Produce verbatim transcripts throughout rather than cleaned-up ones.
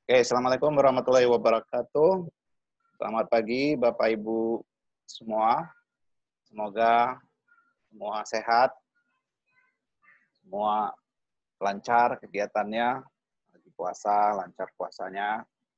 Oke, Assalamualaikum warahmatullahi wabarakatuh. Selamat pagi Bapak Ibu semua. Semoga semua sehat, semua lancar kegiatannya, lagi puasa, lancar puasanya.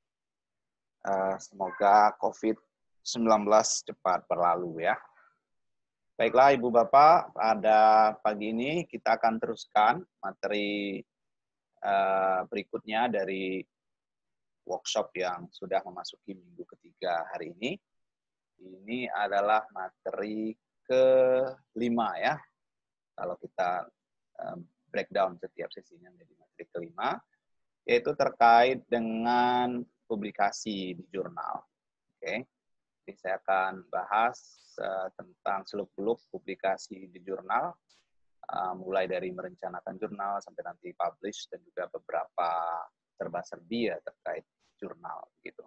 Semoga covid sembilan belas cepat berlalu ya. Baiklah Ibu Bapak, pada pagi ini kita akan teruskan materi berikutnya dari workshop yang sudah memasuki minggu ketiga hari ini. Ini adalah materi kelima ya. Kalau kita breakdown setiap sesinya menjadi materi kelima, yaitu terkait dengan publikasi di jurnal. Oke, jadi saya akan bahas uh, tentang seluk-beluk publikasi di jurnal, uh, mulai dari merencanakan jurnal sampai nanti publish dan juga beberapa serba-serbi ya terkait jurnal gitu.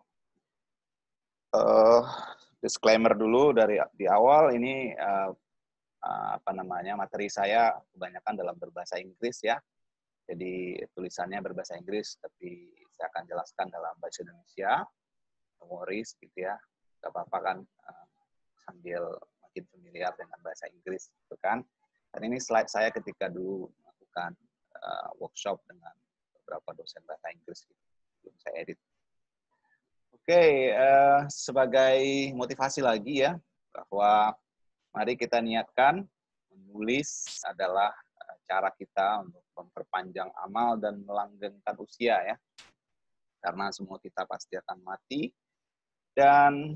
Uh, disclaimer dulu dari di awal, ini uh, uh, apa namanya materi saya kebanyakan dalam berbahasa Inggris ya. Jadi tulisannya berbahasa Inggris, tapi saya akan jelaskan dalam bahasa Indonesia. No worries gitu ya. Gak apa-apa kan uh, sambil makin familiar dengan bahasa Inggris gitu kan. Dan ini slide saya ketika dulu melakukan uh, workshop dengan beberapa dosen bahasa Inggris gitu. Belum saya edit. Oke, okay, uh, sebagai motivasi lagi ya, bahwa mari kita niatkan menulis adalah uh, cara kita untuk memperpanjang amal dan melanggengkan usia ya. Karena semua kita pasti akan mati, dan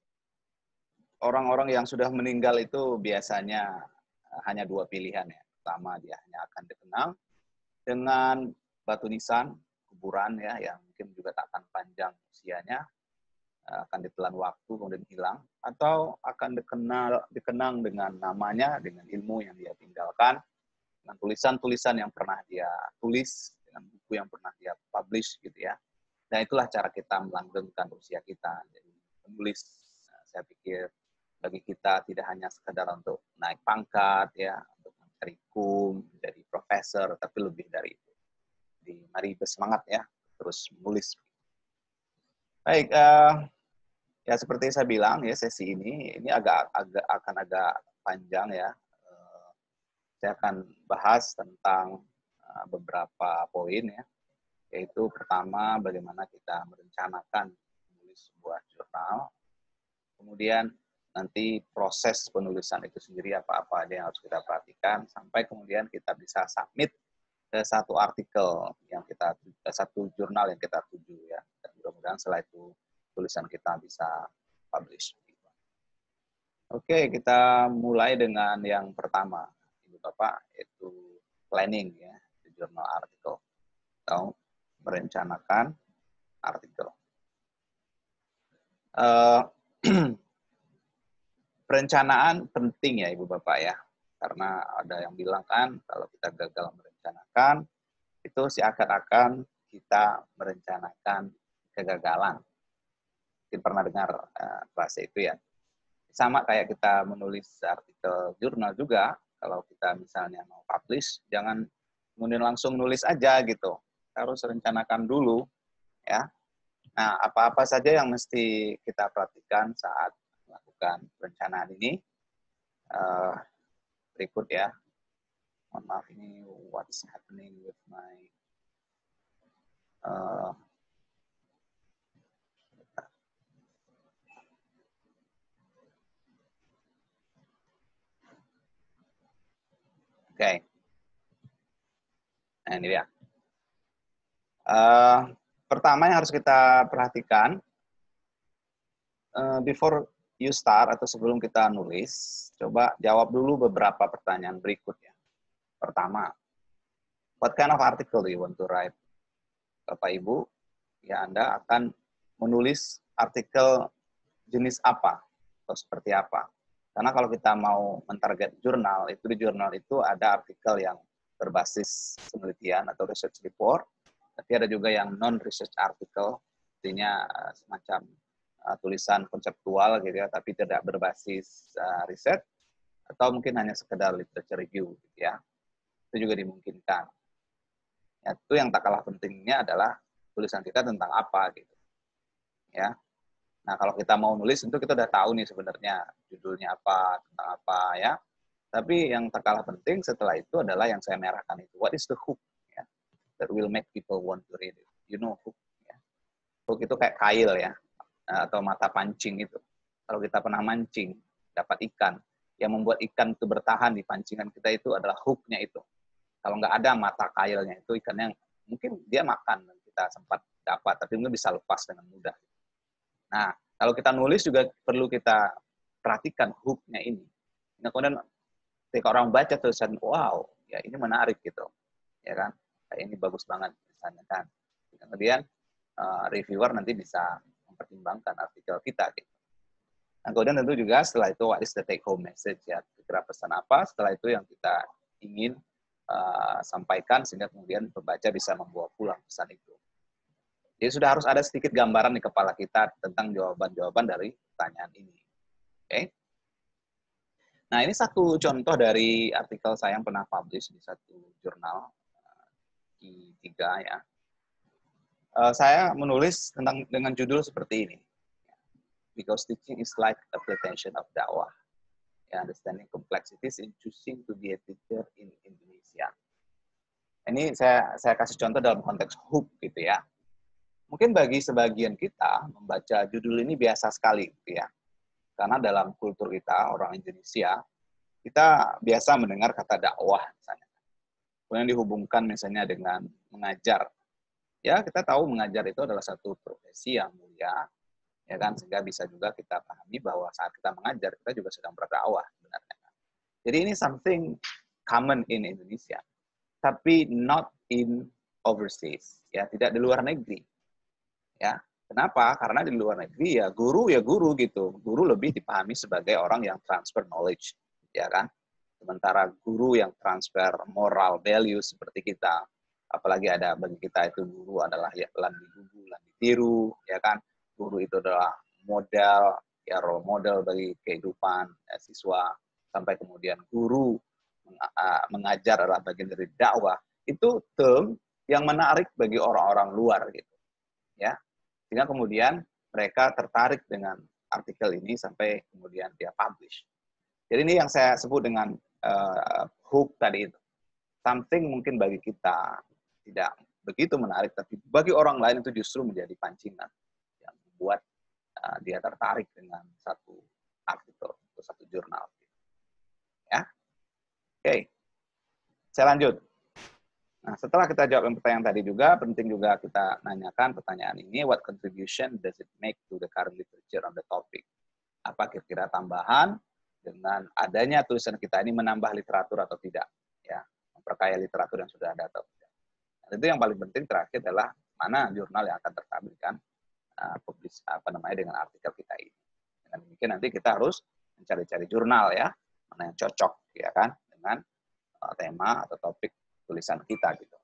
orang-orang yang sudah meninggal itu biasanya uh, hanya dua pilihan ya. Pertama, dia hanya akan dikenang dengan batu nisan kuburan ya, yang mungkin juga tak akan panjang usianya, akan ditelan waktu kemudian hilang, atau akan dikenal dikenang dengan namanya, dengan ilmu yang dia tinggalkan, dengan tulisan-tulisan yang pernah dia tulis, dengan buku yang pernah dia publish gitu ya. Dan itulah cara kita melanggengkan usia kita. Jadi menulis, saya pikir bagi kita tidak hanya sekedar untuk naik pangkat ya, untuk mencari kum, menjadi profesor, tapi lebih dari itu. Jadi mari bersemangat ya, terus menulis. Baik, uh, ya seperti saya bilang ya, sesi ini ini agak agak akan agak panjang ya. Saya akan bahas tentang beberapa poin ya, yaitu pertama bagaimana kita merencanakan menulis sebuah jurnal, kemudian nanti proses penulisan itu sendiri apa-apa aja yang harus kita perhatikan, sampai kemudian kita bisa submit ke satu artikel yang kita, satu jurnal yang kita tuju ya. Dan mudah-mudahan setelah itu tulisan kita bisa publish. Oke, kita mulai dengan yang pertama, Ibu Bapak, yaitu planning ya, jurnal artikel atau merencanakan artikel. Uh, perencanaan penting ya Ibu Bapak ya, karena ada yang bilang kan kalau kita gagal merencanakan, itu seakan-akan kita merencanakan kegagalan. Mungkin pernah dengar uh, bahasa itu ya. Sama kayak kita menulis artikel jurnal juga, kalau kita misalnya mau publish, jangan kemudian langsung nulis aja gitu. Harus rencanakan dulu ya. Nah, apa-apa saja yang mesti kita perhatikan saat melakukan perencanaan ini? Uh, berikut ya. Mohon maaf, ini what's happening with my uh, Oke, okay. Nah ini dia. Uh, pertama yang harus kita perhatikan, uh, before you start atau sebelum kita nulis, coba jawab dulu beberapa pertanyaan berikutnya. Pertama, what kind of article do you want to write? Bapak Ibu, ya Anda akan menulis artikel jenis apa atau seperti apa? Karena kalau kita mau mentarget jurnal, itu di jurnal itu ada artikel yang berbasis penelitian atau research report, tapi ada juga yang non-research article, artinya semacam uh, tulisan konseptual gitu ya, tapi tidak berbasis uh, riset, atau mungkin hanya sekedar literature review gitu ya. Itu juga dimungkinkan. Ya, itu yang tak kalah pentingnya adalah tulisan kita tentang apa gitu. Ya. Nah, kalau kita mau nulis tentu kita udah tahu nih sebenarnya judulnya apa, tentang apa ya. Tapi yang tak kalah penting setelah itu adalah yang saya merahkan itu. What is the hook? Ya, that will make people want to read it. You know hook. Ya. Hook itu kayak kail ya, atau mata pancing itu. Kalau kita pernah mancing, dapat ikan, yang membuat ikan itu bertahan di pancingan kita itu adalah hooknya itu. Kalau nggak ada mata kailnya itu, ikannya mungkin dia makan, dan kita sempat dapat, tapi mungkin bisa lepas dengan mudah. Nah, kalau kita nulis juga perlu kita perhatikan hook-nya ini. Nah, kemudian ketika orang baca tulisan, wow, ya ini menarik gitu, ya kan? Kayak ini bagus banget misalnya kan. Kemudian uh, reviewer nanti bisa mempertimbangkan artikel kita gitu. Nah, kemudian tentu juga setelah itu what is the take home message ya, kira pesan apa? Setelah itu yang kita ingin uh, sampaikan sehingga kemudian pembaca bisa membawa pulang pesan itu. Jadi sudah harus ada sedikit gambaran di kepala kita tentang jawaban-jawaban dari pertanyaan ini. Oke? Okay? Nah, ini satu contoh dari artikel saya yang pernah publish di satu jurnal Q tiga ya. Uh, saya menulis tentang dengan judul seperti ini. Because teaching is like application of dakwah. Yeah, understanding complexities in choosing to be a teacher in Indonesia. Ini saya saya kasih contoh dalam konteks hook gitu ya. Mungkin bagi sebagian kita membaca judul ini biasa sekali gitu ya. Karena dalam kultur kita orang Indonesia, kita biasa mendengar kata dakwah misalnya. Kemudian dihubungkan misalnya dengan mengajar. Ya, kita tahu mengajar itu adalah satu profesi yang mulia. Ya kan, sehingga bisa juga kita pahami bahwa saat kita mengajar kita juga sedang berdakwah sebenarnya. Jadi ini something common in Indonesia, tapi not in overseas, ya tidak di luar negeri. Ya, kenapa? Karena di luar negeri ya guru ya guru gitu, guru lebih dipahami sebagai orang yang transfer knowledge, ya kan. Sementara guru yang transfer moral value seperti kita, apalagi ada bagi kita itu guru adalah ya lan digugu, lan ditiru, ya kan. Guru itu adalah modal, ya role model bagi kehidupan ya, siswa, sampai kemudian guru mengajar adalah bagian dari dakwah. Itu term yang menarik bagi orang-orang luar gitu, ya. Sehingga kemudian mereka tertarik dengan artikel ini sampai kemudian dia publish. Jadi ini yang saya sebut dengan uh, hook tadi itu. Something mungkin bagi kita tidak begitu menarik, tapi bagi orang lain itu justru menjadi pancingan buat uh, dia tertarik dengan satu artikel atau satu jurnal. Ya, oke, okay. Saya lanjut. Nah, setelah kita jawab pertanyaan tadi juga, penting juga kita nanyakan pertanyaan ini, what contribution does it make to the current literature on the topic? Apa kira-kira tambahan dengan adanya tulisan kita ini menambah literatur atau tidak? Ya, memperkaya literatur yang sudah ada atau tidak? Nah, itu yang paling penting terakhir adalah mana jurnal yang akan tertampilkan Uh, publis apa namanya dengan artikel kita ini. Dengan demikian nanti kita harus mencari-cari jurnal ya, mana yang cocok ya kan dengan uh, tema atau topik tulisan kita gitu.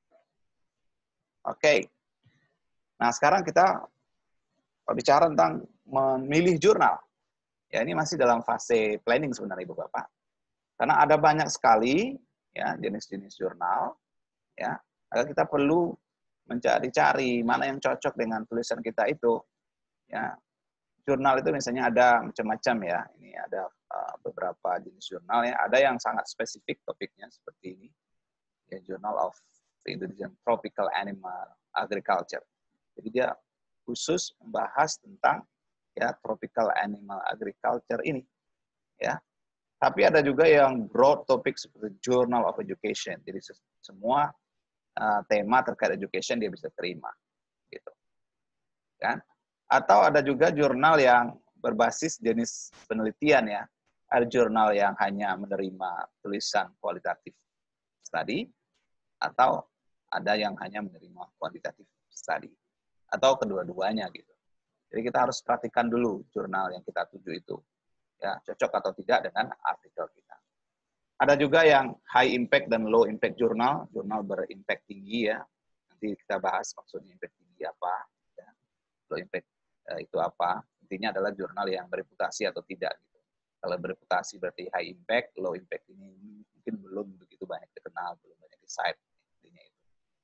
Oke. Okay. Nah, sekarang kita bicara tentang memilih jurnal. Ya, ini masih dalam fase planning sebenarnya Ibu Bapak. Karena ada banyak sekali ya jenis-jenis jurnal ya. Maka kita perlu mencari-cari mana yang cocok dengan tulisan kita itu. Ya, jurnal itu misalnya ada macam-macam ya. Ini ada uh, beberapa jenis jurnal ya. Ada yang sangat spesifik topiknya seperti ini. Ya, Journal of Indonesian Tropical Animal Agriculture. Jadi dia khusus membahas tentang ya tropical animal agriculture ini. Ya. Tapi ada juga yang broad topik seperti Journal of Education. Jadi semua Uh, tema terkait education dia bisa terima, gitu, kan? Atau ada juga jurnal yang berbasis jenis penelitian ya, ada jurnal yang hanya menerima tulisan kualitatif study, atau ada yang hanya menerima kuantitatif study, atau kedua-duanya gitu. Jadi kita harus perhatikan dulu jurnal yang kita tuju itu, ya cocok atau tidak dengan artikel kita. Ada juga yang high impact dan low impact jurnal, jurnal berimpact tinggi ya. Nanti kita bahas maksudnya impact tinggi apa, ya. Low impact eh, itu apa. Intinya adalah jurnal yang bereputasi atau tidak. Gitu. Kalau bereputasi berarti high impact, low impact ini mungkin belum begitu banyak dikenal, belum banyak di cite. Intinya itu.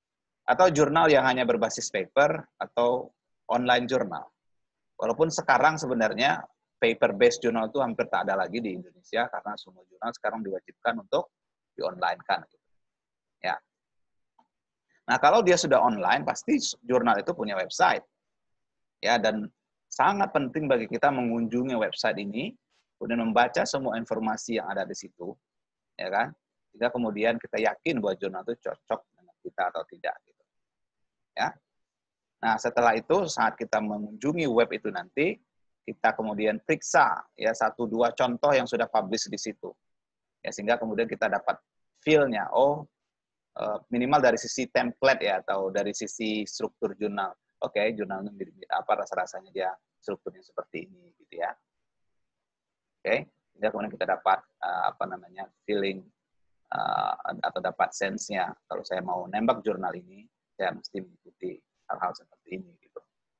Atau jurnal yang hanya berbasis paper atau online jurnal. Walaupun sekarang sebenarnya paper-based jurnal itu hampir tak ada lagi di Indonesia karena semua jurnal sekarang diwajibkan untuk di-online-kan. Ya. Nah, kalau dia sudah online, pasti jurnal itu punya website. Ya, dan sangat penting bagi kita mengunjungi website ini, kemudian membaca semua informasi yang ada di situ, ya kan? Sehingga kemudian kita yakin bahwa jurnal itu cocok dengan kita atau tidak. Gitu. Ya. Nah, setelah itu saat kita mengunjungi web itu nanti, kita kemudian periksa ya satu dua contoh yang sudah publish di situ. Ya, sehingga kemudian kita dapat feel-nya, oh minimal dari sisi template ya atau dari sisi struktur jurnal. Oke, okay, jurnalnya apa rasa-rasanya dia strukturnya seperti ini gitu ya. Oke, okay. Sehingga kemudian kita dapat uh, apa namanya feeling uh, atau dapat sense-nya kalau saya mau nembak jurnal ini, saya mesti mengikuti hal-hal seperti ini gitu.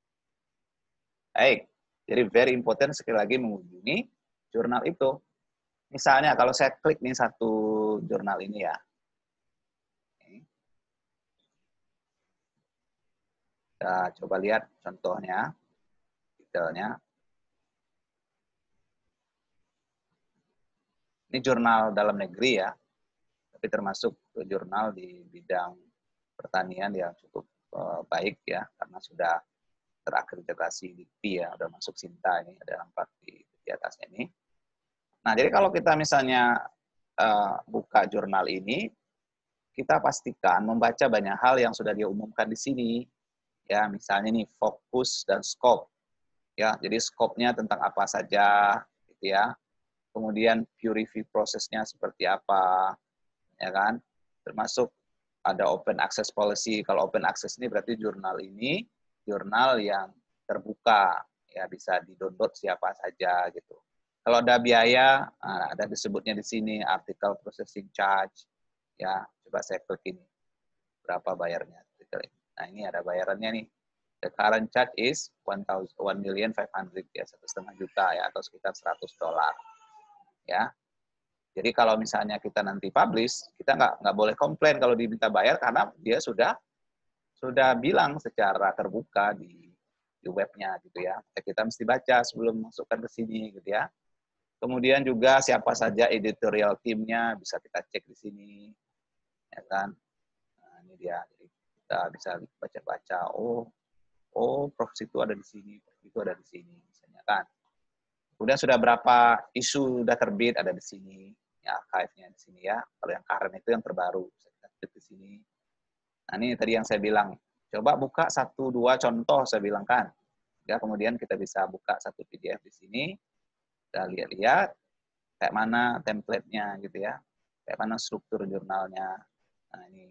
Baik, jadi very important sekali lagi mengunjungi jurnal itu. Misalnya kalau saya klik nih satu jurnal ini ya. Kita coba lihat contohnya, detailnya. Ini jurnal dalam negeri ya, tapi termasuk jurnal di bidang pertanian yang cukup uh, baik ya, karena sudah terakreditasi D I P I ya, sudah masuk Sinta ini, ada empat di, di atasnya ini. Nah, jadi kalau kita misalnya uh, buka jurnal ini, kita pastikan membaca banyak hal yang sudah dia umumkan di sini. Ya, misalnya nih fokus dan scope. Ya, jadi scope-nya tentang apa saja, gitu ya. Kemudian purify prosesnya seperti apa, ya kan? Termasuk ada open access policy. Kalau open access ini berarti jurnal ini jurnal yang terbuka, ya bisa di-download siapa saja gitu. Kalau ada biaya, nah, ada disebutnya di sini article processing charge, ya coba saya klik ini berapa bayarnya. Nah ini ada bayarannya nih. The current charge is one million five hundred ya satu setengah juta ya atau sekitar seratus dolar. Ya, jadi kalau misalnya kita nanti publish, kita nggak nggak boleh komplain kalau diminta bayar karena dia sudah sudah bilang secara terbuka di di webnya gitu ya. Kita mesti baca sebelum masukkan ke sini gitu ya. Kemudian juga siapa saja editorial timnya bisa kita cek di sini, ya kan. Nah, ini dia, jadi kita bisa baca-baca. Oh, oh, Prof itu ada di sini, Prof itu ada di sini, misalnya kan. Kemudian sudah berapa isu sudah terbit ada di sini, ya archive-nya di sini ya. Kalau yang current itu yang terbaru, bisa kita klik di sini. Nah ini tadi yang saya bilang, coba buka satu dua contoh saya bilang kan. Ya kemudian kita bisa buka satu P D F di sini, kita lihat-lihat kayak mana template-nya gitu ya, kayak mana struktur jurnalnya. Nah ini,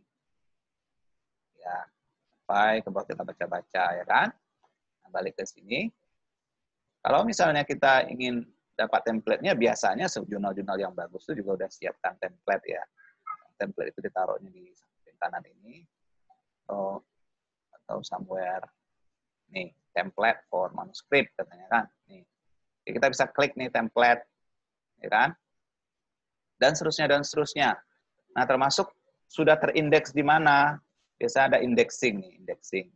ya sampai kemudian kita baca-baca ya kan. Nah, balik ke sini. Kalau misalnya kita ingin dapat template-nya, biasanya jurnal-jurnal yang bagus itu juga udah siapkan template ya. Template itu ditaruhnya di samping kanan ini, atau, atau somewhere. Nih, template for manuscript katanya kan. Nih. Jadi kita bisa klik nih template, ya kan? Dan seterusnya, dan seterusnya. Nah, termasuk sudah terindeks di mana. Biasa ada indexing nih, indexing.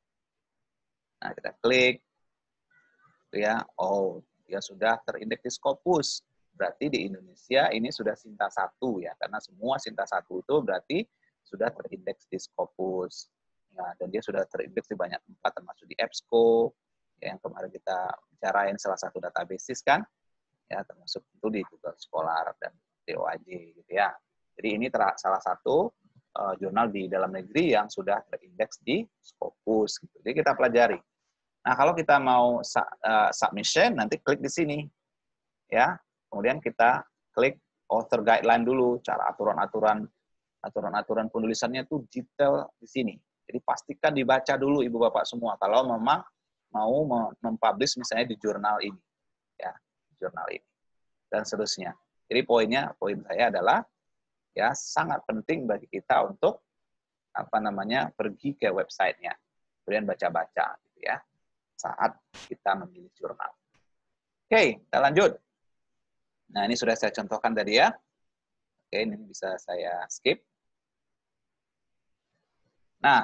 Nah, kita klik. Ya, oh dia sudah terindeks di Scopus. Berarti di Indonesia ini sudah Sinta satu ya, karena semua Sinta satu itu berarti sudah terindeks di Scopus. Ya, dan dia sudah terindeks di banyak tempat, termasuk di EBSCO, ya, yang kemarin kita bicarain salah satu database kan, ya termasuk itu di Google Scholar dan D O A J gitu ya. Jadi ini salah satu uh, jurnal di dalam negeri yang sudah terindeks di Scopus. Gitu. Jadi kita pelajari. Nah, kalau kita mau uh, submission, nanti klik di sini. Ya. Kemudian kita klik author guideline dulu, cara aturan-aturan aturan-aturan penulisannya itu detail di sini. Jadi pastikan dibaca dulu Ibu Bapak semua kalau memang mau mempublish misalnya di jurnal ini. Ya, jurnal ini. Dan seterusnya. Jadi poinnya, poin saya adalah ya sangat penting bagi kita untuk apa namanya pergi ke websitenya. Kemudian baca-baca gitu ya. Saat kita memilih jurnal. Oke, kita lanjut. Nah, ini sudah saya contohkan tadi ya. Oke, ini bisa saya skip. Nah,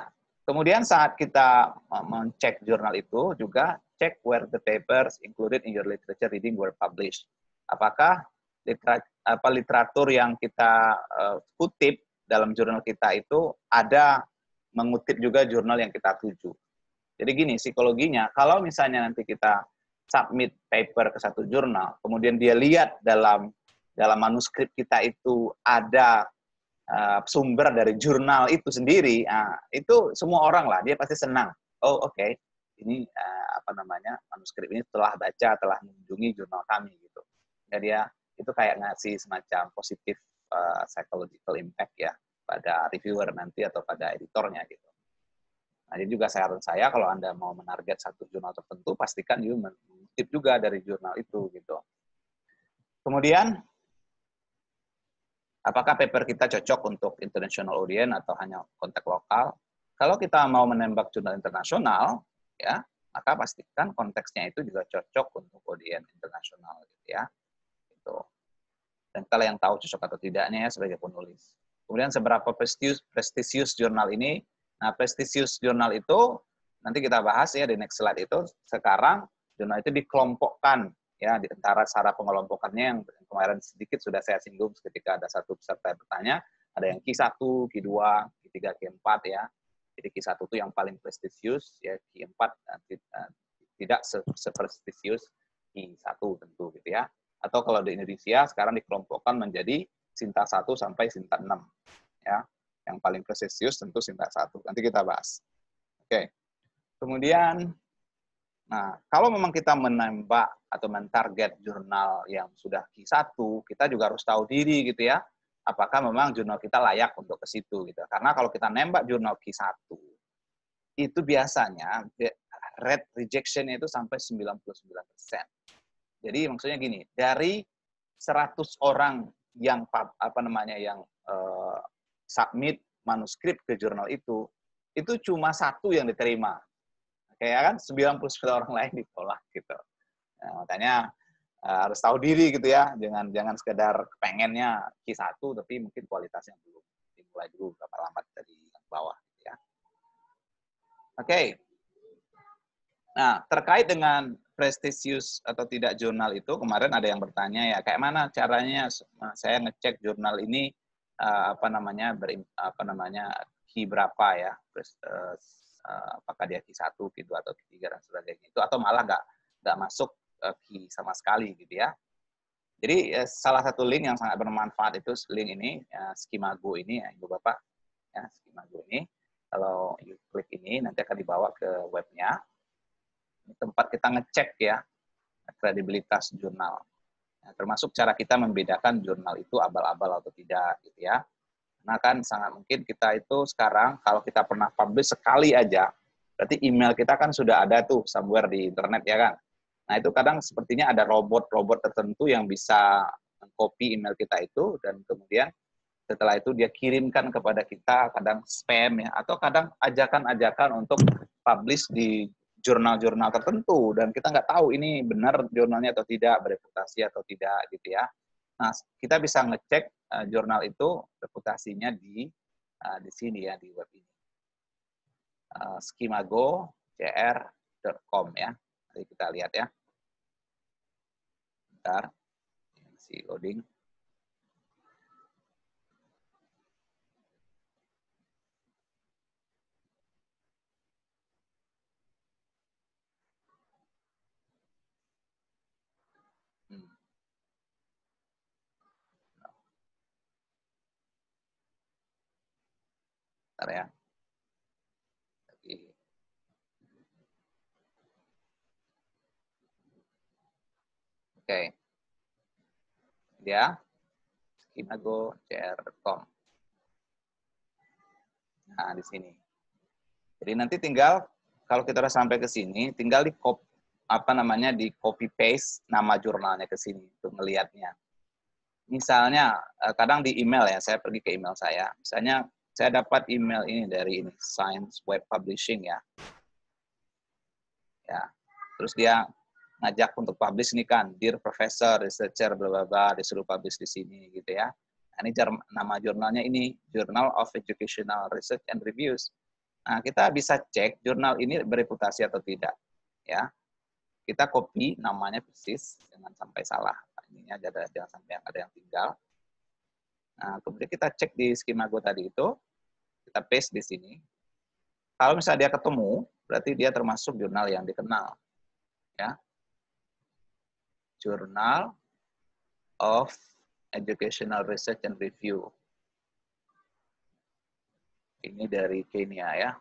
Kemudian saat kita mencek jurnal itu juga cek where the papers included in your literature reading were published. Apakah literatur, apa, literatur yang kita uh, kutip dalam jurnal kita itu ada mengutip juga jurnal yang kita tuju. Jadi gini psikologinya, kalau misalnya nanti kita submit paper ke satu jurnal, kemudian dia lihat dalam dalam manuskrip kita itu ada uh, sumber dari jurnal itu sendiri, uh, itu semua orang lah, dia pasti senang. Oh oke, okay. ini uh, apa namanya manuskrip ini telah baca, telah mengunjungi jurnal kami gitu. Jadi dia itu kayak ngasih semacam positif uh, psychological impact ya pada reviewer nanti atau pada editornya gitu. Nah, ini juga saran saya kalau Anda mau menarget satu jurnal tertentu, pastikan you mengutip juga dari jurnal itu gitu. Kemudian, apakah paper kita cocok untuk international audience atau hanya konteks lokal? Kalau kita mau menembak jurnal internasional, ya, maka pastikan konteksnya itu juga cocok untuk audience internasional gitu ya. Gitu. Dan kalau yang tahu cocok atau tidaknya ya sebagai penulis. Kemudian seberapa prestisius, prestisius jurnal ini. Nah, prestisius jurnal itu nanti kita bahas ya di next slide itu. Sekarang jurnal itu dikelompokkan ya di antara cara pengelompokannya yang kemarin sedikit sudah saya singgung ketika ada satu peserta yang bertanya, ada yang Q satu, Q dua, Q tiga, Q empat ya. Jadi Q satu itu yang paling prestisius ya, Q empat tidak seprestisius Q satu tentu gitu ya. Atau kalau di Indonesia sekarang dikelompokkan menjadi Sinta satu sampai Sinta enam ya. Yang paling prestisius tentu Sinta satu. Nanti kita bahas. Oke. Kemudian, nah kalau memang kita menembak atau mentarget jurnal yang sudah Q satu, kita juga harus tahu diri gitu ya. Apakah memang jurnal kita layak untuk ke situ gitu. Karena kalau kita nembak jurnal Q satu, itu biasanya rate rejection itu sampai sembilan puluh sembilan persen. Jadi maksudnya gini, dari seratus orang yang apa namanya yang uh, submit manuskrip ke jurnal itu, itu cuma satu yang diterima. Kayak kan sembilan puluh sembilan orang lain ditolak gitu. Nah, makanya uh, harus tahu diri gitu ya, jangan jangan sekedar pengennya Q satu tapi mungkin kualitasnya belum. Dimulai dulu berapa lambat dari bawah gitu ya. Oke. Okay. Nah, terkait dengan prestisius atau tidak jurnal itu, kemarin ada yang bertanya ya, kayak mana caranya saya ngecek jurnal ini uh, apa namanya ber, apa namanya Q berapa ya, terus uh, apakah dia Q satu, Q dua atau Q tiga dan sebagainya itu, atau malah nggak nggak masuk uh, Q sama sekali gitu ya. Jadi uh, salah satu link yang sangat bermanfaat itu link ini, uh, Skimago ini ya, Ibu Bapak, ya Skimago ini. Kalau you klik ini nanti akan dibawa ke webnya. Tempat kita ngecek ya kredibilitas jurnal. Nah, termasuk cara kita membedakan jurnal itu abal-abal atau tidak gitu ya. Nah kan sangat mungkin kita itu sekarang kalau kita pernah publish sekali aja, berarti email kita kan sudah ada tuh somewhere di internet ya kan. Nah itu kadang sepertinya ada robot-robot tertentu yang bisa mengcopy email kita itu dan kemudian setelah itu dia kirimkan kepada kita kadang spam ya atau kadang ajakan-ajakan untuk publish di jurnal-jurnal tertentu dan kita nggak tahu ini benar jurnalnya atau tidak, bereputasi atau tidak gitu ya. Nah, kita bisa ngecek uh, jurnal itu reputasinya di uh, di sini ya di web ini. Uh, skimago c r dot com ya. Mari kita lihat ya. Bentar. Si loading. Hmm. Bentar ya. Oke. Okay. Ya. skimago c r dot com. Nah, di sini. Jadi nanti tinggal kalau kita udah sampai ke sini, tinggal di copy, apa namanya di copy paste nama jurnalnya ke sini untuk melihatnya. Misalnya kadang di email ya, saya pergi ke email saya. Misalnya saya dapat email ini dari ini Science Web Publishing ya. Ya. Terus dia ngajak untuk publish ini kan, Dear Professor, Researcher, bla bla bla, disuruh publish di sini gitu ya. Nah, ini nama jurnalnya ini Journal of Educational Research and Reviews. Nah, kita bisa cek jurnal ini bereputasi atau tidak. Ya, kita copy namanya persis, jangan sampai salah. Ininya ada, jangan sampai ada yang tinggal. Nah, kemudian kita cek di Skimago tadi itu, kita paste di sini. Kalau misalnya dia ketemu, berarti dia termasuk jurnal yang dikenal. Ya, Journal of Educational Research and Review. Ini dari Kenya ya.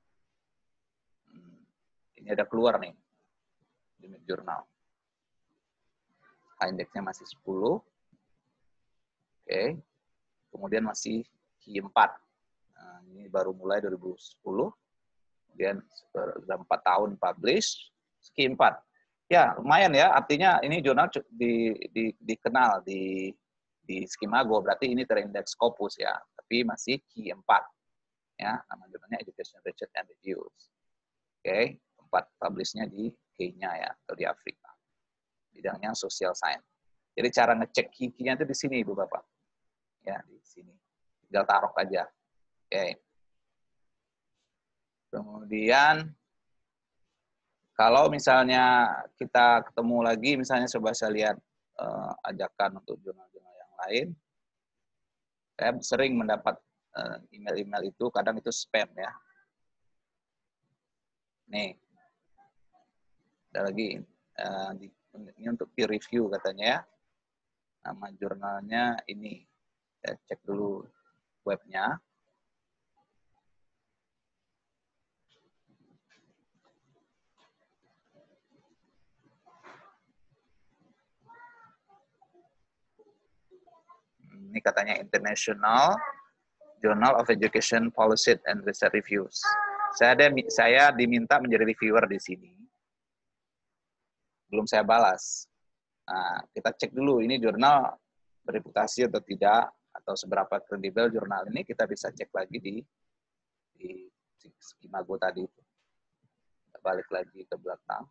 Ini ada keluar nih, unit jurnal. Indeksnya masih sepuluh. Oke. Kemudian masih Q empat. Nah, ini baru mulai dua ribu sepuluh. Kemudian sudah empat tahun publish. Q empat. Ya, lumayan ya. Artinya ini jurnal di, di, dikenal di di Skimago. Berarti ini terindeks Scopus ya. Tapi masih Q empat. Ya, nama jurnalnya Education Research and Reviews. Oke, tempat publishnya di Kenya ya, atau di Afrika. Bidangnya social science. Jadi cara ngecek kikinya itu di sini, Ibu Bapak. Ya, di sini. Tinggal taruh aja. Oke. Kemudian, kalau misalnya kita ketemu lagi, misalnya coba saya lihat uh, ajakan untuk jurnal-jurnal yang lain, saya sering mendapat email-email uh, itu, kadang itu spam ya. Nih, ada lagi. Uh, di, ini untuk peer review katanya ya. Nama jurnalnya ini. Saya cek dulu webnya. Ini katanya International Journal of Education Policy and Research Reviews. Saya ada, saya diminta menjadi reviewer di sini. Belum saya balas. Nah, kita cek dulu ini jurnal bereputasi atau tidak, atau seberapa kredibel jurnal ini, kita bisa cek lagi di di Skimago tadi. Kita balik lagi ke belakang.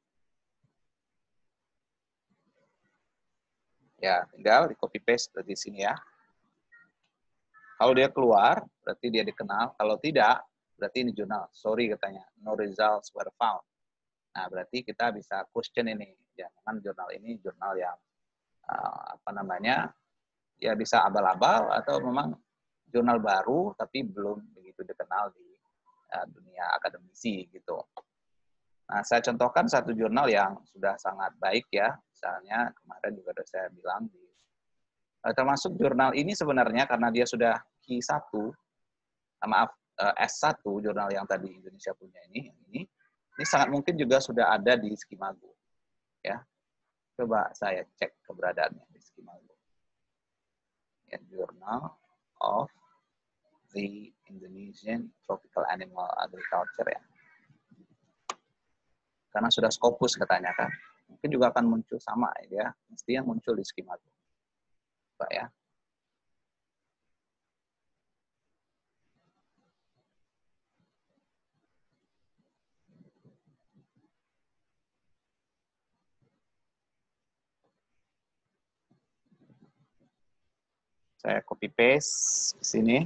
Ya, tinggal di copy paste di sini ya. Kalau dia keluar, berarti dia dikenal. Kalau tidak, berarti ini jurnal. Sorry katanya, no results were found. Nah, berarti kita bisa question ini. Jangan jurnal ini jurnal yang uh, apa namanya, ya bisa abal-abal atau memang jurnal baru tapi belum begitu dikenal di uh, dunia akademisi gitu. Nah, saya contohkan satu jurnal yang sudah sangat baik ya. Misalnya kemarin juga sudah saya bilang di uh, termasuk jurnal ini sebenarnya karena dia sudah Q satu, maaf S satu jurnal yang tadi Indonesia punya ini, ini ini sangat mungkin juga sudah ada di Skimago. Ya. Coba saya cek keberadaannya di Skimago. Ya, Journal of the Indonesian Tropical Animal Agriculture ya. Karena sudah Scopus katanya kan. Mungkin juga akan muncul sama ya, mestinya muncul di Skimago. Coba ya. Saya copy paste ke sini.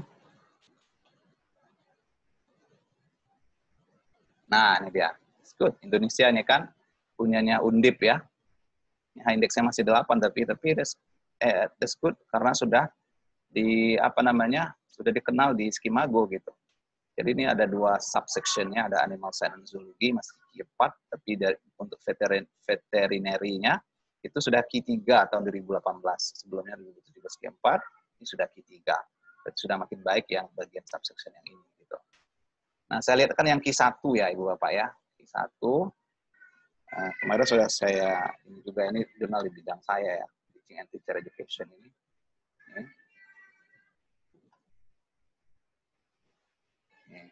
Nah, ini dia. It's good. Indonesia ini kan punyanya Undip ya. Ini indeksnya masih delapan tapi tapi that's, eh, that's good karena sudah di apa namanya? Sudah dikenal di Skimago gitu. Jadi ini ada dua subsection-nya, ada animal science and zoology masih Q empat, tapi dari, untuk veterin, veterinerinya itu sudah Q tiga tahun dua ribu delapan belas. Sebelumnya dua ribu tujuh belas Q empat, ini sudah Q tiga. Berarti sudah makin baik yang bagian subsection yang ini gitu. Nah, saya lihat kan yang Q satu ya Ibu Bapak ya. Q satu nah, kemarin sudah saya ini juga ini jurnal di bidang saya ya, teaching and teacher education ini. Ini. Ini.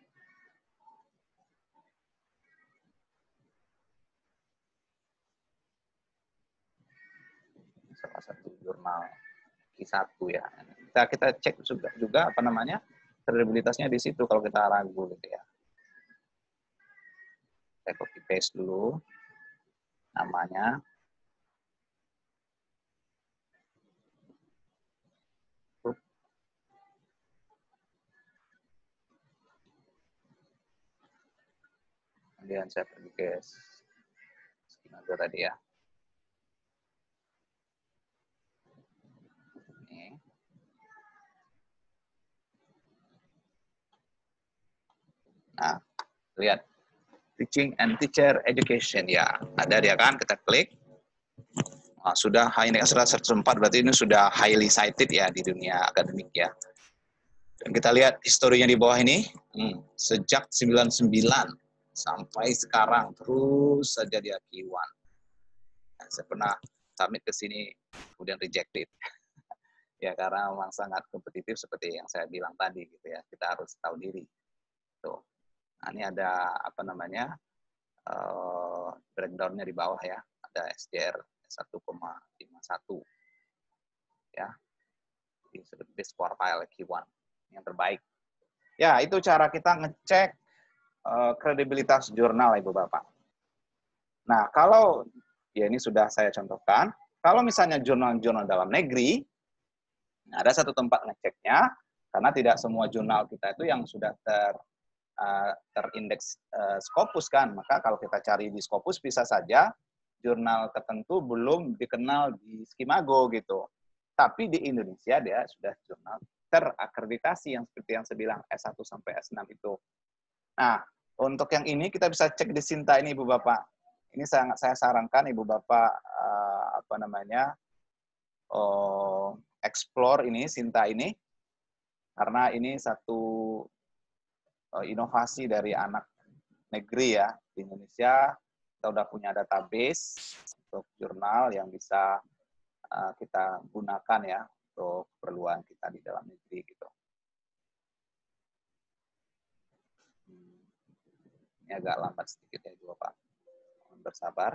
Salah satu jurnal Q satu ya. Kita kita cek juga juga apa namanya kredibilitasnya di situ kalau kita ragu gitu ya. Saya copy paste dulu namanya. Kemudian saya pergi ke Skimago tadi ya. Ini. Nah, lihat. Teaching and Teacher Education. Ya, ada dia kan, kita klik. Nah, sudah Indeks seratus empat, berarti ini sudah highly cited ya di dunia akademik ya. Dan kita lihat historinya di bawah ini, hmm, sejak sembilan puluh sembilan sampai sekarang terus saja dia Q satu. Nah, saya pernah submit ke sini, kemudian rejected. Ya, karena memang sangat kompetitif seperti yang saya bilang tadi gitu ya. Kita harus tahu diri. Tuh. Nah, ini ada apa namanya? Uh, breakdown-nya di bawah ya. Ada S D R satu koma lima satu. Ya. Di best quartile Q satu yang terbaik. Ya, itu cara kita ngecek uh, kredibilitas jurnal Ibu Bapak. Nah, kalau ya ini sudah saya contohkan, kalau misalnya jurnal-jurnal dalam negeri, ada satu tempat ngeceknya, karena tidak semua jurnal kita itu yang sudah ter, uh, terindeks uh, Scopus kan, maka kalau kita cari di Scopus bisa saja jurnal tertentu belum dikenal di Skimago gitu. Tapi di Indonesia dia sudah jurnal terakreditasi yang seperti yang saya bilang S satu sampai S enam itu. Nah, untuk yang ini kita bisa cek di Sinta ini Ibu Bapak. Ini sangat saya sarankan Ibu Bapak uh, apa namanya? Uh, explore ini Sinta ini karena ini satu uh, inovasi dari anak negeri ya di Indonesia. Kita udah punya database untuk jurnal yang bisa uh, kita gunakan ya untuk keperluan kita di dalam negeri gitu. Hmm. Ini agak lambat sedikit ya Ibu Bapak. Bersabar.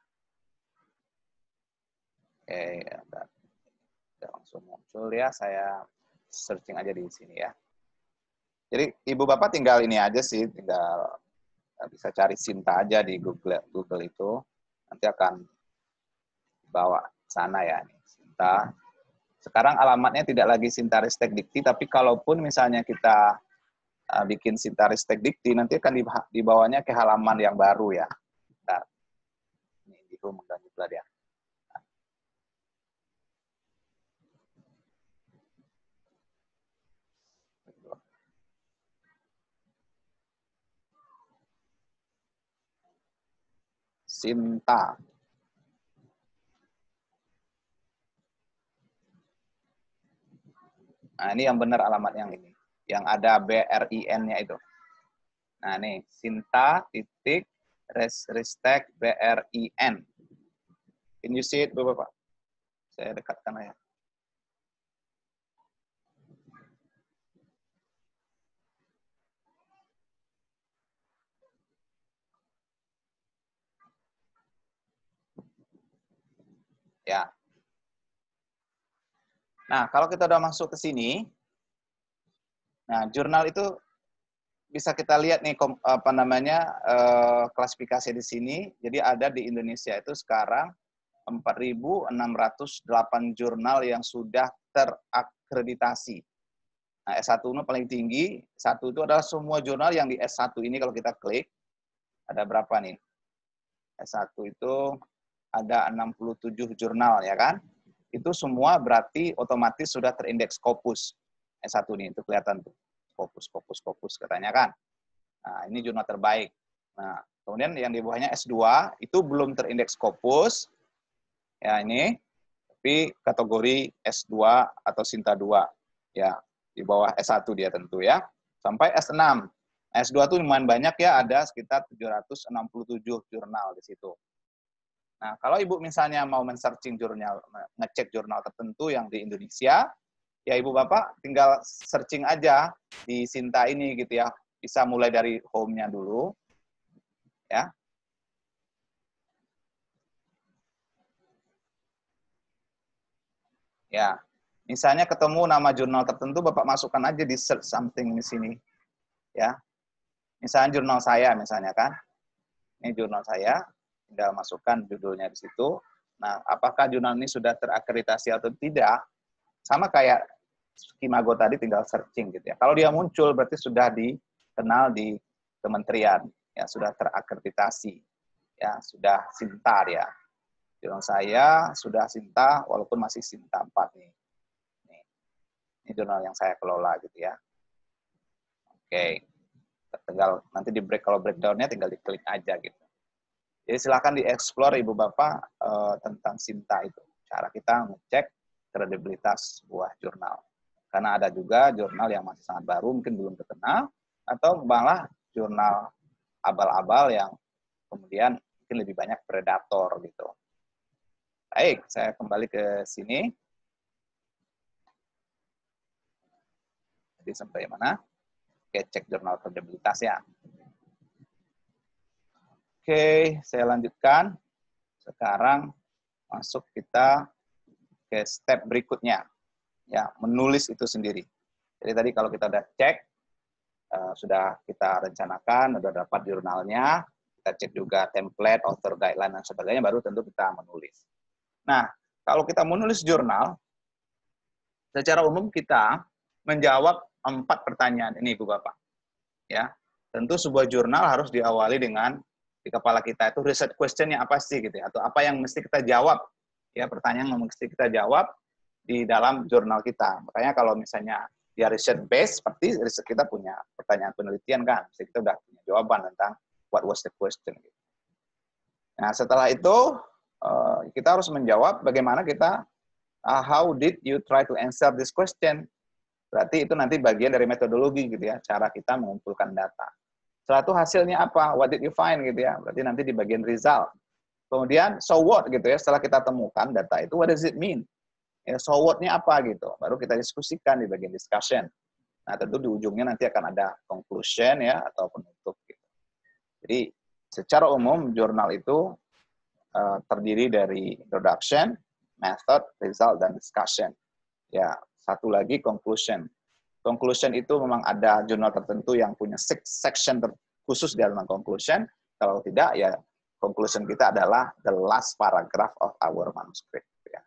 Oke, udah, udah langsung muncul ya. Saya searching aja di sini ya. Jadi Ibu Bapak tinggal ini aja sih, tinggal bisa cari Sinta aja di Google Google itu. Nanti akan bawa sana ya, Sinta. Sekarang alamatnya tidak lagi Sinta Ristek Dikti, tapi kalaupun misalnya kita uh, bikin Sinta Ristek Dikti, nanti akan dibawanya ke halaman yang baru ya. Bentar. Ini di home dan juga ya. Sinta. Nah, ini yang benar alamat yang ini. Yang ada B R I N-nya itu. Nah, ini Sinta titik Ristek B R I N. Can you see it, Bapak? Saya dekatkan ya. Ya. Nah, kalau kita udah masuk ke sini, nah jurnal itu bisa kita lihat nih apa namanya eh, klasifikasi di sini. Jadi ada di Indonesia itu sekarang empat ribu enam ratus delapan jurnal yang sudah terakreditasi. Nah, S satu itu paling tinggi. Satu itu adalah semua jurnal yang di S satu ini kalau kita klik ada berapa nih? S satu itu ada enam puluh tujuh jurnal ya kan? Itu semua berarti otomatis sudah terindeks Scopus. S satu ini itu kelihatan tuh. Scopus, Scopus, Scopus katanya kan. Nah, ini jurnal terbaik. Nah, kemudian yang di bawahnya S dua itu belum terindeks Scopus. Ya, ini tapi kategori S dua atau Sinta dua. Ya, di bawah S satu dia tentu ya. Sampai S enam. S dua itu lumayan banyak ya, ada sekitar tujuh ratus enam puluh tujuh jurnal di situ. Nah, kalau Ibu misalnya mau men-searching jurnal, ngecek jurnal tertentu yang di Indonesia, ya Ibu Bapak tinggal searching aja di Sinta ini gitu ya. Bisa mulai dari home-nya dulu. Ya. Ya. Misalnya ketemu nama jurnal tertentu, Bapak masukkan aja di search something di sini. Ya. Misalnya jurnal saya misalnya kan. Ini jurnal saya, tinggal masukkan judulnya di situ. Nah, apakah jurnal ini sudah terakreditasi atau tidak? Sama kayak Skimago tadi tinggal searching gitu ya. Kalau dia muncul berarti sudah dikenal di kementerian ya sudah terakreditasi, ya sudah Sinta ya. Jurnal saya sudah Sinta, walaupun masih Sinta empat nih. Nih. Ini jurnal yang saya kelola gitu ya. Oke, tinggal nanti di break kalau breakdownnya tinggal diklik aja gitu. Jadi silakan dieksplor Ibu Bapak eh, tentang Sinta itu. Cara kita ngecek kredibilitas sebuah jurnal. Karena ada juga jurnal yang masih sangat baru, mungkin belum terkenal, atau malah jurnal abal-abal yang kemudian mungkin lebih banyak predator gitu. Baik, saya kembali ke sini. Jadi sampai mana? Oke, cek jurnal kredibilitas ya. Oke, saya lanjutkan. Sekarang masuk kita ke step berikutnya. Ya, menulis itu sendiri. Jadi tadi kalau kita udah cek, uh, sudah kita rencanakan, sudah dapat jurnalnya, kita cek juga template, author guideline, dan sebagainya, baru tentu kita menulis. Nah, kalau kita menulis jurnal, secara umum kita menjawab empat pertanyaan ini, Ibu Bapak. Ya, tentu sebuah jurnal harus diawali dengan di kepala kita itu research question-nya apa sih gitu ya, atau apa yang mesti kita jawab. Ya, pertanyaan yang mesti kita jawab di dalam jurnal kita. Makanya kalau misalnya dia research based, seperti riset kita punya pertanyaan penelitian kan, mesti kita udah punya jawaban tentang what was the question. Nah, setelah itu kita harus menjawab bagaimana kita uh, how did you try to answer this question. Berarti itu nanti bagian dari metodologi gitu ya, cara kita mengumpulkan data. Setelah itu hasilnya apa? What did you find gitu ya. Berarti nanti di bagian result. Kemudian so what gitu ya, setelah kita temukan data itu, what does it mean? Ya, so what-nya apa gitu. Baru kita diskusikan di bagian discussion. Nah, tentu di ujungnya nanti akan ada conclusion ya atau penutup gitu. Jadi secara umum jurnal itu uh, terdiri dari introduction, method, result, dan discussion. Ya, satu lagi conclusion. Conclusion itu memang ada jurnal tertentu yang punya six section khusus di dalam conclusion. Kalau tidak, ya conclusion kita adalah the last paragraph of our manuscript. Ya,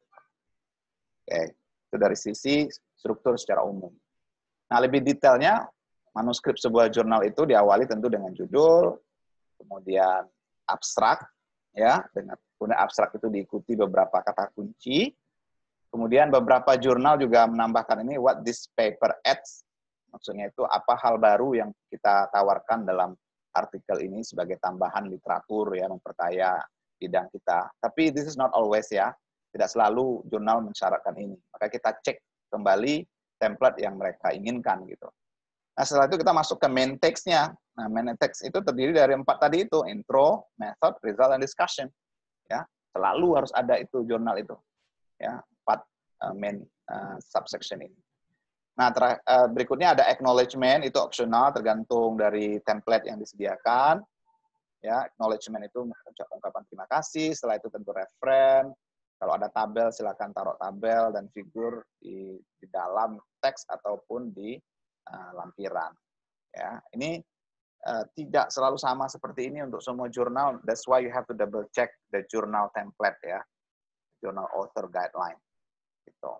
oke, itu dari sisi struktur secara umum. Nah, lebih detailnya, manuskrip sebuah jurnal itu diawali tentu dengan judul, kemudian abstrak, ya, dengan kemudian abstrak itu diikuti beberapa kata kunci. Kemudian beberapa jurnal juga menambahkan ini what this paper adds. Maksudnya itu apa hal baru yang kita tawarkan dalam artikel ini sebagai tambahan literatur ya, memperkaya bidang kita. Tapi this is not always ya. Tidak selalu jurnal mensyaratkan ini. Maka kita cek kembali template yang mereka inginkan gitu. Nah, setelah itu kita masuk ke main text-nya. Nah, main text itu terdiri dari empat tadi itu, intro, method, result, dan discussion. Ya, selalu harus ada itu jurnal itu. Ya, empat uh, main uh, subsection ini. Nah, uh, berikutnya ada acknowledgement, itu opsional tergantung dari template yang disediakan. Ya, acknowledgement itu ungkapan terima kasih, setelah itu tentu referen. Kalau ada tabel, silakan taruh tabel dan figur di, di dalam teks ataupun di uh, lampiran. Ya, ini uh, tidak selalu sama seperti ini untuk semua jurnal. That's why you have to double check the journal template ya, journal author guideline. Gitu.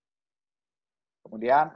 Kemudian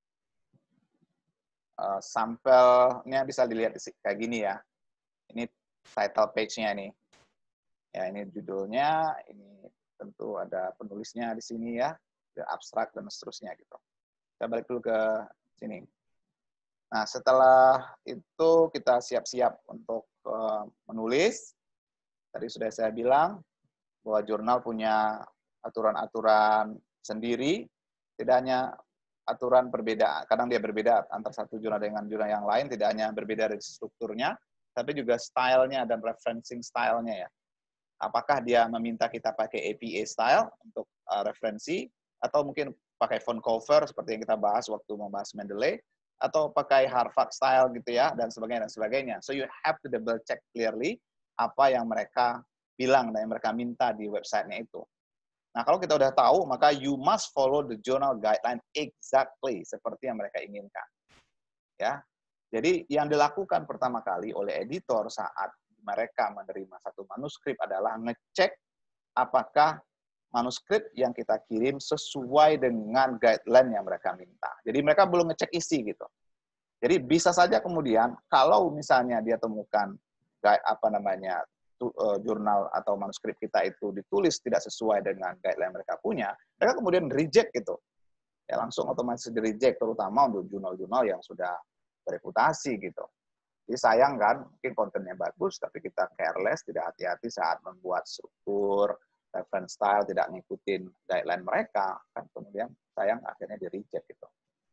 uh, sampelnya bisa dilihat kayak gini ya. Ini title page-nya nih. Ya, ini judulnya, ini tentu ada penulisnya di sini ya, abstrak dan seterusnya gitu. Kita balik dulu ke sini. Nah, setelah itu kita siap-siap untuk uh, menulis. Tadi sudah saya bilang bahwa jurnal punya aturan-aturan sendiri, tidak hanya aturan perbedaan, kadang dia berbeda antara satu jurnal dengan jurnal yang lain, tidak hanya berbeda dari strukturnya, tapi juga stylenya dan referencing stylenya ya. Apakah dia meminta kita pakai A P A style untuk uh, referensi, atau mungkin pakai font cover seperti yang kita bahas waktu membahas Mendeley, atau pakai Harvard style gitu ya, dan sebagainya dan sebagainya. So you have to double check clearly apa yang mereka bilang dan yang mereka minta di websitenya itu. Nah, kalau kita udah tahu, maka you must follow the journal guideline exactly seperti yang mereka inginkan. Ya, jadi yang dilakukan pertama kali oleh editor saat mereka menerima satu manuskrip adalah ngecek apakah manuskrip yang kita kirim sesuai dengan guideline yang mereka minta. Jadi mereka belum ngecek isi gitu. Jadi bisa saja kemudian kalau misalnya dia temukan kayak apa namanya tu, uh, jurnal atau manuskrip kita itu ditulis tidak sesuai dengan guideline mereka punya, mereka kemudian reject gitu. Ya langsung otomatis di reject, terutama untuk jurnal-jurnal yang sudah bereputasi gitu. Jadi sayang kan, mungkin kontennya bagus, tapi kita careless, tidak hati-hati saat membuat struktur, reference style, tidak ngikutin guideline mereka, kan kemudian sayang akhirnya di reject gitu.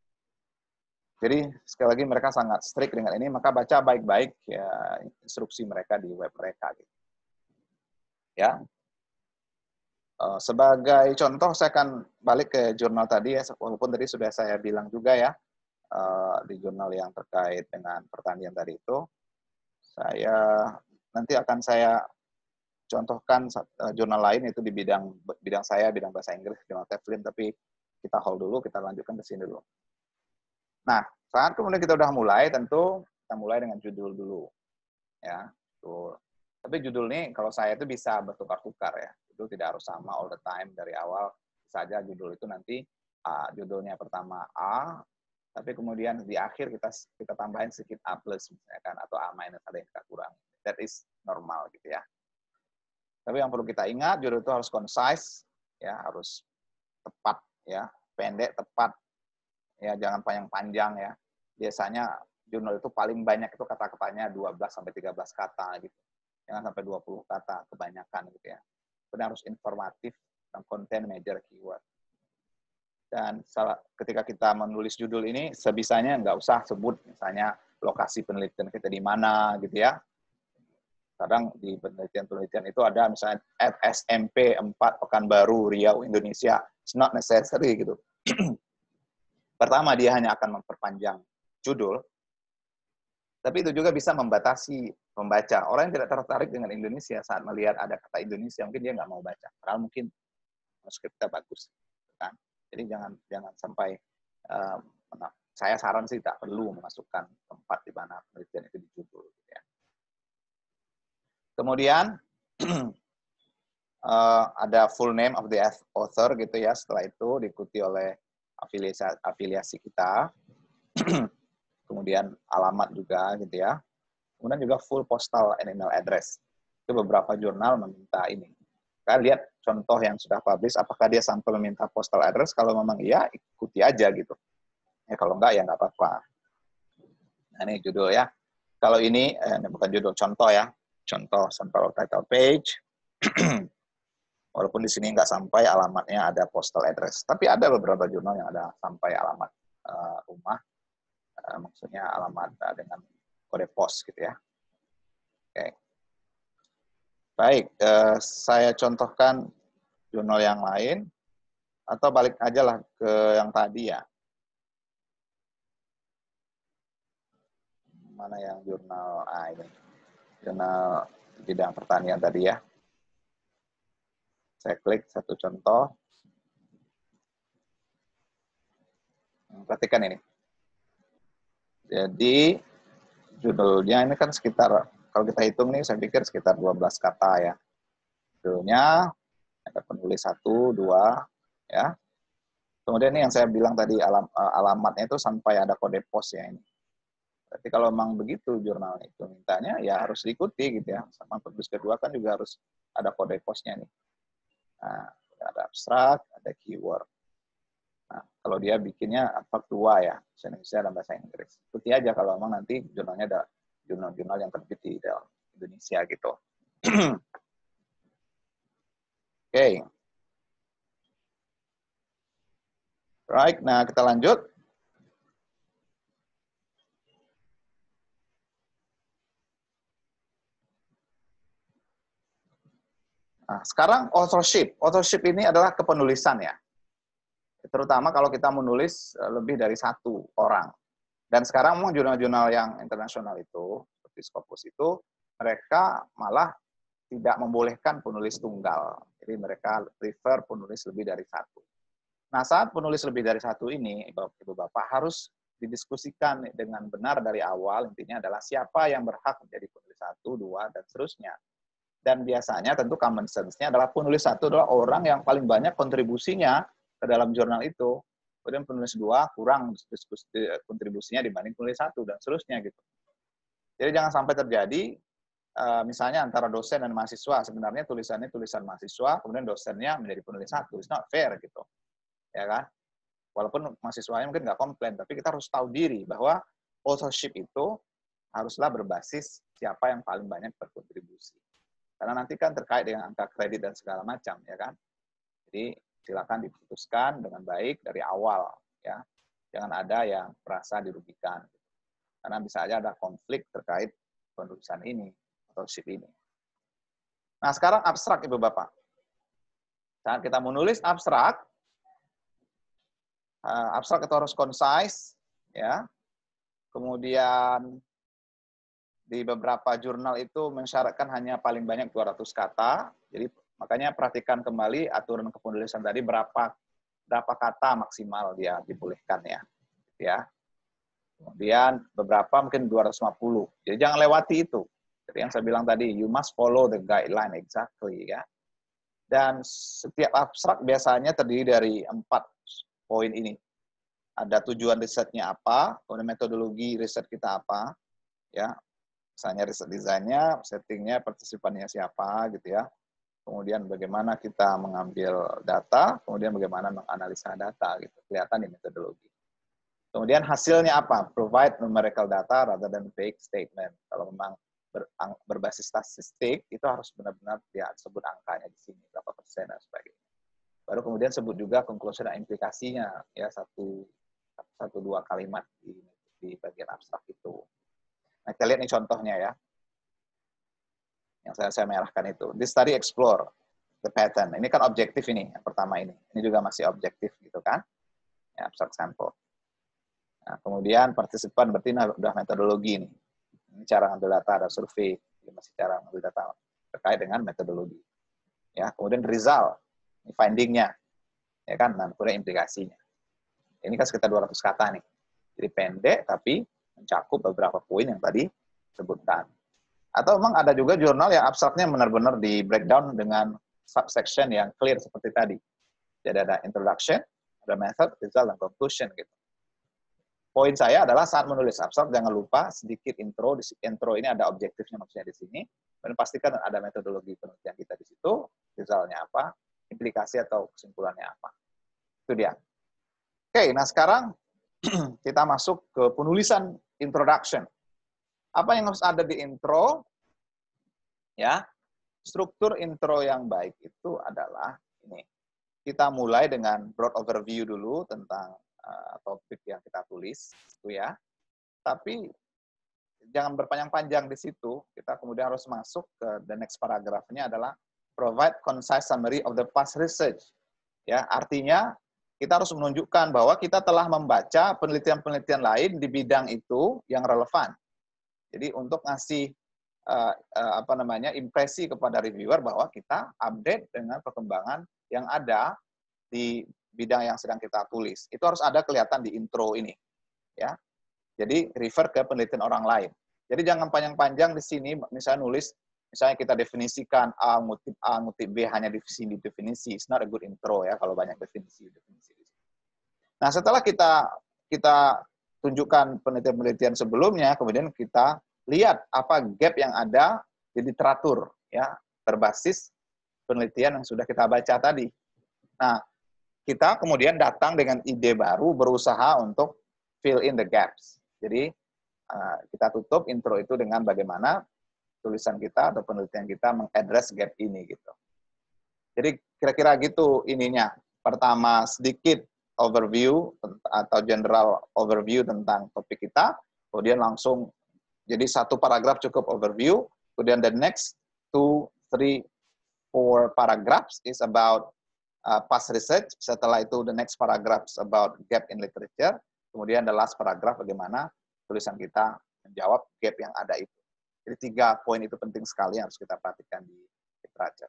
Jadi sekali lagi mereka sangat strict dengan ini, maka baca baik-baik ya instruksi mereka di web mereka. Gitu. Ya, uh, sebagai contoh saya akan balik ke jurnal tadi ya, walaupun tadi sudah saya bilang juga ya uh, di jurnal yang terkait dengan pertanian tadi itu, saya nanti akan saya contohkan uh, jurnal lain itu di bidang bidang saya bidang bahasa Inggris, jurnal Teflin, tapi kita hold dulu, kita lanjutkan ke sini dulu. Nah, saat kemudian kita udah mulai, tentu kita mulai dengan judul dulu. Ya, tuh. Tapi judul ini kalau saya itu bisa bertukar-tukar ya. Judul tidak harus sama all the time dari awal. Saja judul itu nanti uh, judulnya pertama A, tapi kemudian di akhir kita kita tambahin sedikit A plus misalnya kan, atau A minus, ada yang kita kurang. That is normal gitu ya. Tapi yang perlu kita ingat, judul itu harus concise, ya, harus tepat ya, pendek, tepat. Ya, jangan panjang-panjang ya. Biasanya jurnal itu paling banyak itu kata-katanya dua belas sampai tiga belas kata gitu. Jangan sampai dua puluh kata kebanyakan gitu ya. Benar harus informatif dan konten major keyword. Dan salah, ketika kita menulis judul ini sebisanya nggak usah sebut misalnya lokasi penelitian kita di mana gitu ya. Kadang di penelitian-penelitian itu ada misalnya at S M P empat Pekanbaru, Riau, Indonesia. It's not necessary gitu. Pertama, dia hanya akan memperpanjang judul, tapi itu juga bisa membatasi pembaca. Orang yang tidak tertarik dengan Indonesia saat melihat ada kata Indonesia, mungkin dia nggak mau baca. Padahal mungkin manuskripnya bagus. Kan? Jadi jangan jangan sampai, uh, saya saran sih tak perlu memasukkan tempat di mana penelitian itu di judul. Gitu ya. Kemudian, uh, ada full name of the author gitu ya, setelah itu diikuti oleh afiliasi, afiliasi kita, kemudian alamat juga gitu ya, kemudian juga full postal and email address. Itu beberapa jurnal meminta ini. Kalian lihat contoh yang sudah publish, apakah dia sampai meminta postal address? Kalau memang iya, ikuti aja gitu. Ya kalau enggak ya nggak apa-apa. Nah ini judul ya. Kalau ini, eh, ini bukan judul, contoh ya, contoh sample title page. Walaupun di sini nggak sampai alamatnya ada postal address. Tapi ada beberapa jurnal yang ada sampai alamat uh, rumah. Uh, maksudnya alamat uh, dengan kode pos gitu ya. Oke. Okay. Baik, uh, saya contohkan jurnal yang lain. Atau balik aja lah ke yang tadi ya. Mana yang jurnal? Ah, ini. Jurnal bidang pertanian tadi ya. Saya klik satu contoh. Perhatikan ini. Jadi, judulnya ini kan sekitar, kalau kita hitung nih, saya pikir sekitar dua belas kata ya. Judulnya, ada penulis satu, dua, ya. Kemudian ini yang saya bilang tadi, alam, alamatnya itu sampai ada kode pos ya ini. Berarti kalau memang begitu jurnalnya itu mintanya, ya harus diikuti gitu ya. Sama penulis kedua kan juga harus ada kode posnya nih. Nah, ada abstrak, ada keyword. Nah, kalau dia bikinnya part dua ya, bahasa Indonesia dan bahasa Inggris. Ikuti aja kalau memang nanti jurnalnya ada jurnal-jurnal yang terbit di Indonesia gitu. Oke. Okay. Right, nah kita lanjut. Nah, sekarang authorship. Authorship ini adalah kepenulisan ya. Terutama kalau kita menulis lebih dari satu orang. Dan sekarang memang jurnal-jurnal yang internasional itu, seperti Scopus itu, mereka malah tidak membolehkan penulis tunggal. Jadi mereka prefer penulis lebih dari satu. Nah, saat penulis lebih dari satu ini, Ibu-Bapak harus didiskusikan dengan benar dari awal, intinya adalah siapa yang berhak menjadi penulis satu, dua, dan seterusnya. Dan biasanya tentu common sense-nya adalah penulis satu adalah orang yang paling banyak kontribusinya ke dalam jurnal itu. kemudian penulis dua kurang diskusi, kontribusinya dibanding penulis satu, dan seterusnya gitu. Jadi jangan sampai terjadi, uh, misalnya antara dosen dan mahasiswa, sebenarnya tulisannya tulisan mahasiswa, kemudian dosennya menjadi penulis satu. It's not fair gitu. Ya kan? Walaupun mahasiswanya mungkin nggak komplain, tapi kita harus tahu diri bahwa authorship itu haruslah berbasis siapa yang paling banyak berkontribusi. Karena nanti kan terkait dengan angka kredit dan segala macam, ya kan? Jadi silakan diputuskan dengan baik dari awal, ya. Jangan ada yang merasa dirugikan. Karena bisa aja ada konflik terkait penulisan ini, authorship ini. Nah, sekarang abstrak, Ibu Bapak. Saat kita menulis abstrak, uh, abstrak itu harus concise, ya. Kemudian di beberapa jurnal itu mensyaratkan hanya paling banyak dua ratus kata. Jadi makanya perhatikan kembali aturan kepenulisan tadi berapa berapa kata maksimal dia dibolehkan ya. Ya. Kemudian beberapa mungkin dua ratus lima puluh. Jadi jangan lewati itu. Jadi yang saya bilang tadi, you must follow the guideline exactly ya. Dan setiap abstrak biasanya terdiri dari empat poin ini. Ada tujuan risetnya apa, kemudian metodologi riset kita apa, ya. Misalnya riset desainnya, settingnya, partisipannya siapa, gitu ya. Kemudian bagaimana kita mengambil data, kemudian bagaimana menganalisa data, gitu. Kelihatan di metodologi. Kemudian hasilnya apa? Provide numerical data rather than vague statement. Kalau memang ber, berbasis statistik, itu harus benar-benar ya, sebut angkanya di sini, berapa persen dan sebagainya. Baru kemudian sebut juga conclusion dan implikasinya, ya satu, satu dua kalimat di, di bagian abstrak itu. Nah, kita lihat nih contohnya ya. Yang saya, saya merahkan itu. This study explore the pattern. Ini kan objektif ini, yang pertama ini. Ini juga masih objektif gitu kan. Ya, abstract sample. Nah, kemudian partisipan berarti udah metodologi nih. Ini cara ngambil data, ada survei, ini masih cara ngambil data terkait dengan metodologi. Ya, kemudian result, ini findingnya, ya kan, dan kemudian implikasinya. Ini kan sekitar dua ratus kata nih. Jadi pendek tapi mencakup beberapa poin yang tadi sebutkan. Atau memang ada juga jurnal yang abstraknya benar-benar di breakdown dengan subsection yang clear seperti tadi. Jadi ada introduction, ada method, result, dan conclusion gitu. Poin saya adalah saat menulis abstrak jangan lupa sedikit intro. Di intro ini ada objektifnya maksudnya di sini. Dan pastikan ada metodologi penelitian kita di situ, resultnya apa, implikasi atau kesimpulannya apa. Itu dia. Oke, nah sekarang kita masuk ke penulisan introduction. Apa yang harus ada di intro? Ya, struktur intro yang baik itu adalah ini. Kita mulai dengan broad overview dulu tentang uh, topik yang kita tulis, itu ya. Tapi jangan berpanjang-panjang di situ. Kita kemudian harus masuk ke the next paragraph-nya adalah provide concise summary of the past research. Ya, artinya kita harus menunjukkan bahwa kita telah membaca penelitian-penelitian lain di bidang itu yang relevan. Jadi untuk ngasih uh, uh, apa namanya impresi kepada reviewer bahwa kita update dengan perkembangan yang ada di bidang yang sedang kita tulis. Itu harus ada kelihatan di intro ini, ya. Jadi refer ke penelitian orang lain. Jadi jangan panjang-panjang di sini, misalnya nulis, misalnya kita definisikan A ngutip A ngutip B hanya di sini definisi. It's not a good intro ya kalau banyak definisi definisi. Nah setelah kita kita tunjukkan penelitian-penelitian sebelumnya, kemudian kita lihat apa gap yang ada di literatur ya berbasis penelitian yang sudah kita baca tadi. Nah kita kemudian datang dengan ide baru, berusaha untuk fill in the gaps. Jadi kita tutup intro itu dengan bagaimana tulisan kita atau penelitian kita mengadres gap ini gitu. Jadi kira-kira gitu ininya. Pertama sedikit overview atau general overview tentang topik kita, kemudian langsung jadi satu paragraf cukup overview, kemudian the next two, three, four paragraphs is about uh, past research, setelah itu the next paragraphs about gap in literature, kemudian the last paragraph bagaimana tulisan kita menjawab gap yang ada itu. Jadi tiga poin itu penting sekali yang harus kita perhatikan di literature.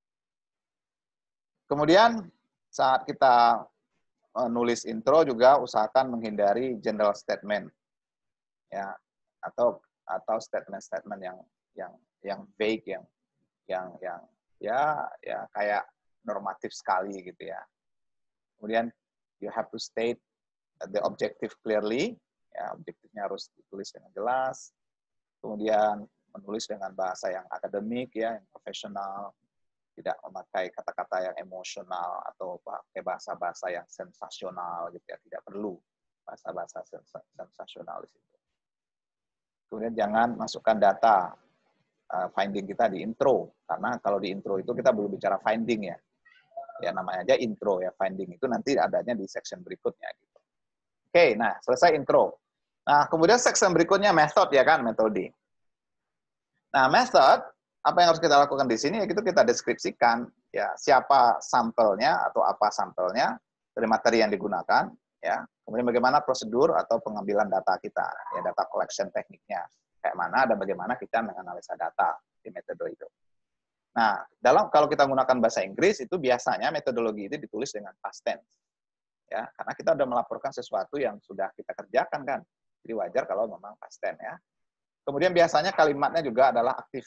Kemudian saat kita nulis intro juga usahakan menghindari general statement, ya, atau atau statement-statement yang yang yang vague, yang yang yang ya ya kayak normatif sekali gitu ya. Kemudian you have to state the objective clearly, ya, objektifnya harus ditulis dengan jelas. Kemudian menulis dengan bahasa yang akademik, ya, yang profesional, tidak memakai kata-kata yang emosional atau pakai bahasa-bahasa yang sensasional, gitu ya, tidak perlu bahasa-bahasa sensasional di situ. Kemudian jangan masukkan data uh, finding kita di intro, karena kalau di intro itu kita belum bicara finding, ya, ya namanya aja intro, ya, finding itu nanti adanya di section berikutnya, gitu. Oke, nah selesai intro. Nah kemudian section berikutnya method, ya kan, metode. Nah method, apa yang harus kita lakukan di sini, ya itu kita deskripsikan, ya, siapa sampelnya atau apa sampelnya dari materi yang digunakan, ya. Kemudian bagaimana prosedur atau pengambilan data kita, ya, data collection tekniknya kayak mana dan bagaimana kita menganalisa data di metode itu. Nah, dalam kalau kita menggunakan bahasa Inggris itu biasanya metodologi itu ditulis dengan past tense, ya, karena kita sudah melaporkan sesuatu yang sudah kita kerjakan kan, jadi wajar kalau memang past tense, ya. Kemudian biasanya kalimatnya juga adalah aktif.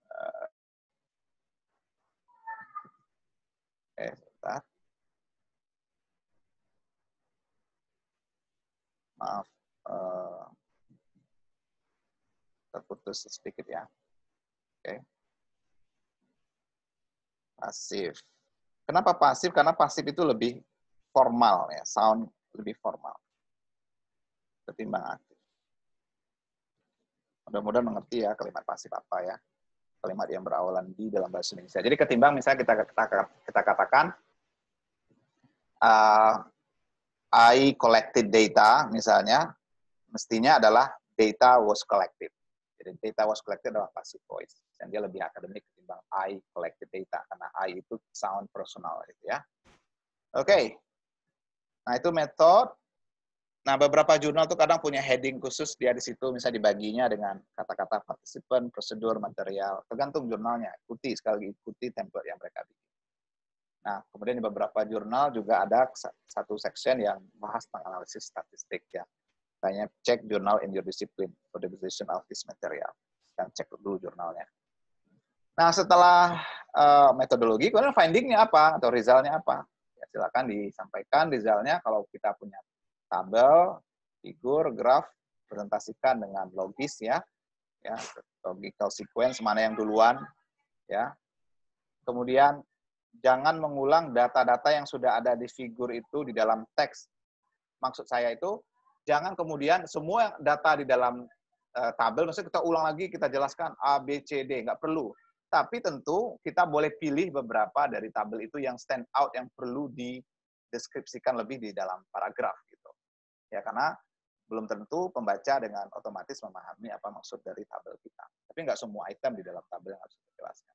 Eh, sebentar. Maaf, uh, terputus sedikit, ya. Oke. Pasif. Kenapa pasif? Karena pasif itu lebih formal, ya, sound lebih formal ketimbang aktif. Mudah-mudahan mengerti, ya, kalimat pasif apa, ya. Kalimat yang berawalan di dalam bahasa Indonesia. Jadi ketimbang misalnya kita kita, kita katakan uh, I collected data, misalnya, mestinya adalah data was collected. Jadi data was collected adalah passive voice. Dan dia lebih akademik ketimbang I collected data, karena I itu sound personal, gitu, ya. Oke. Okay. Nah, itu metode. Nah, beberapa jurnal tuh kadang punya heading khusus, dia di situ misalnya dibaginya dengan kata-kata participant, prosedur, material, tergantung jurnalnya. Ikuti, sekali lagi ikuti template yang mereka bikin. Nah, kemudian di beberapa jurnal juga ada satu section yang bahas tentang analisis statistik, ya. Kayaknya cek jurnal in your discipline for the decision of this material. Dan cek dulu jurnalnya. Nah, setelah uh, metodologi, kemudian finding-nya apa atau result-nya apa? Ya, silakan disampaikan result-nya kalau kita punya tabel, figur, graf, presentasikan dengan logis, ya, ya, logical sequence, mana yang duluan, ya. Kemudian jangan mengulang data-data yang sudah ada di figur itu di dalam teks. Maksud saya itu jangan kemudian semua data di dalam uh, tabel, maksudnya kita ulang lagi, kita jelaskan A, B, C, D, nggak perlu. Tapi tentu kita boleh pilih beberapa dari tabel itu yang stand out, yang perlu dideskripsikan lebih di dalam paragraf, gitu. Ya, karena belum tentu pembaca dengan otomatis memahami apa maksud dari tabel kita. Tapi nggak semua item di dalam tabel yang harus dijelaskan.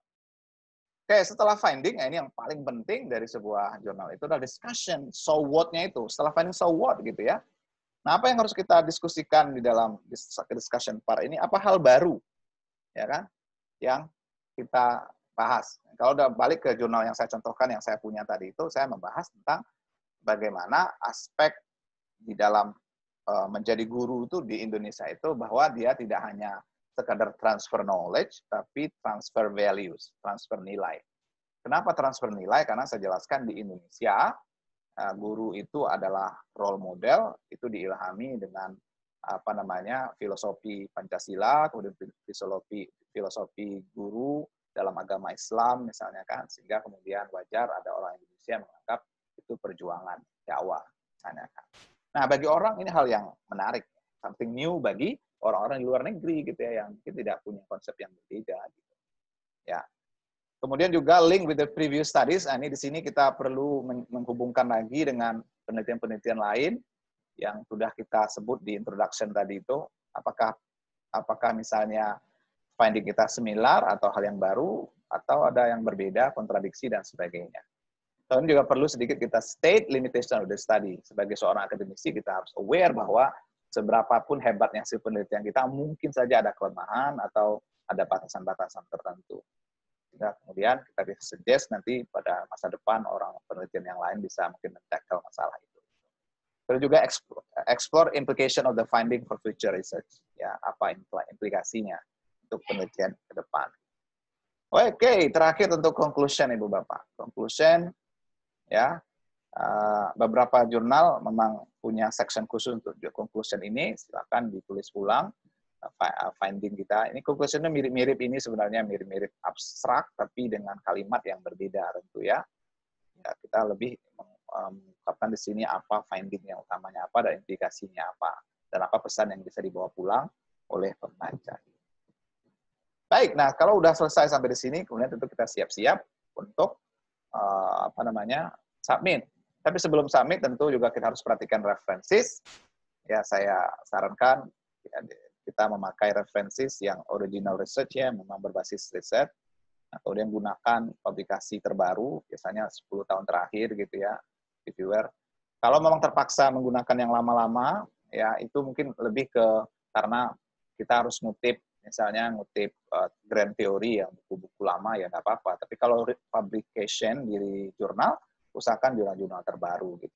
Oke, setelah finding, ya, ini yang paling penting dari sebuah jurnal itu adalah discussion, so what-nya itu. Setelah finding, so what, gitu, ya. Nah, apa yang harus kita diskusikan di dalam discussion part ini? Apa hal baru, ya kan, yang kita bahas. Kalau udah balik ke jurnal yang saya contohkan, yang saya punya tadi itu, saya membahas tentang bagaimana aspek di dalam uh, menjadi guru itu di Indonesia itu bahwa dia tidak hanya sekadar transfer knowledge, tapi transfer values, transfer nilai. Kenapa transfer nilai? Karena saya jelaskan di Indonesia, uh, guru itu adalah role model, itu diilhami dengan apa namanya filosofi Pancasila, kemudian filosofi filosofi guru dalam agama Islam misalnya kan, sehingga kemudian wajar ada orang Indonesia menganggap itu perjuangan dakwah misalnya kan. Nah, bagi orang ini hal yang menarik, something new bagi orang-orang di luar negeri gitu, ya, yang mungkin tidak punya konsep yang berbeda gitu. Ya. Kemudian juga link with the previous studies. Nah, ini di sini kita perlu menghubungkan lagi dengan penelitian-penelitian lain yang sudah kita sebut di introduction tadi itu, apakah apakah misalnya finding kita similar atau hal yang baru atau ada yang berbeda, kontradiksi dan sebagainya. Dan juga perlu sedikit kita state limitation of the study. Sebagai seorang akademisi, kita harus aware bahwa seberapapun hebatnya hasil penelitian kita, mungkin saja ada kelemahan atau ada batasan-batasan tertentu. Sehingga kemudian kita bisa suggest nanti pada masa depan orang penelitian yang lain bisa mungkin men-tackle masalah itu. Perlu juga explore, explore implication of the finding for future research. Ya, apa implikasinya untuk penelitian ke depan. Oke, terakhir untuk conclusion, Ibu Bapak. Conclusion, ya, Uh, beberapa jurnal memang punya section khusus untuk conclusion ini, silakan ditulis ulang uh, finding kita. Ini conclusionnya mirip-mirip ini sebenarnya mirip-mirip abstrak, tapi dengan kalimat yang berbeda tentu ya. Ya kita lebih mengungkapkan um, di sini apa finding yang utamanya apa dan implikasinya apa dan apa pesan yang bisa dibawa pulang oleh pembaca. Baik, nah kalau udah selesai sampai di sini, kemudian tentu kita siap-siap untuk uh, apa namanya submit. Tapi sebelum submit tentu juga kita harus perhatikan references. Ya, saya sarankan ya, kita memakai references yang original research ya, memang berbasis riset. Nah, kemudian gunakan publikasi terbaru, biasanya sepuluh tahun terakhir gitu ya, reviewer. Kalau memang terpaksa menggunakan yang lama-lama, ya itu mungkin lebih ke karena kita harus ngutip, misalnya ngutip uh, grand theory ya, buku-buku lama ya nggak apa-apa. Tapi kalau publication di jurnal, usahakan jurnal-jurnal terbaru gitu.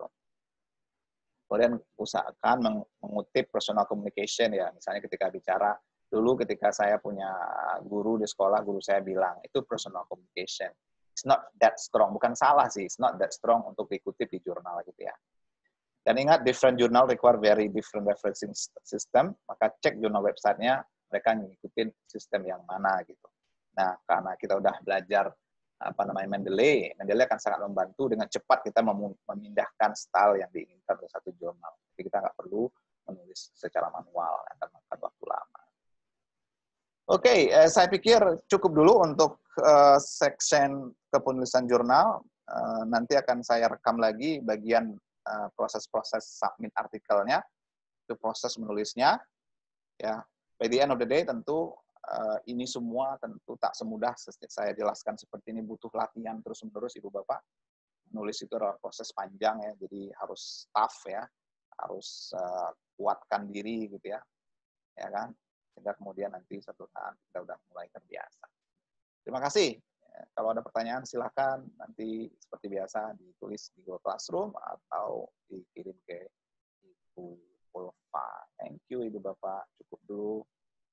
Kemudian usahakan mengutip personal communication ya, misalnya ketika bicara, dulu ketika saya punya guru di sekolah, guru saya bilang, itu personal communication. It's not that strong, bukan salah sih, it's not that strong untuk dikutip di jurnal gitu ya. Dan ingat, different journal require very different referencing system, maka cek jurnal website-nya, mereka ngikutin sistem yang mana gitu. Nah, karena kita udah belajar apa namanya Mendeley, Mendeley akan sangat membantu dengan cepat kita memindahkan style yang diinginkan dari satu jurnal. Jadi kita nggak perlu menulis secara manual, akan makan waktu lama. Oke, okay, eh, saya pikir cukup dulu untuk uh, section kepenulisan jurnal. Uh, nanti akan saya rekam lagi bagian proses-proses uh, submit artikelnya, itu proses menulisnya. Ya, by the end of the day tentu uh, ini semua tentu tak semudah saya jelaskan seperti ini, butuh latihan terus-menerus Ibu Bapak. Nulis itu adalah proses panjang ya, jadi harus tough ya, harus uh, kuatkan diri gitu ya, ya kan, sehingga kemudian nanti satu saat kita udah mulai terbiasa. Terima kasih. Kalau ada pertanyaan silahkan nanti seperti biasa ditulis di Google Classroom atau dikirim ke Ibu Ulfa. Thank you Ibu Bapak, cukup dulu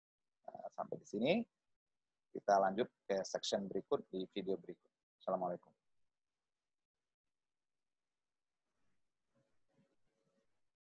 sampai di sini. Kita lanjut ke section berikut di video berikut. Assalamualaikum.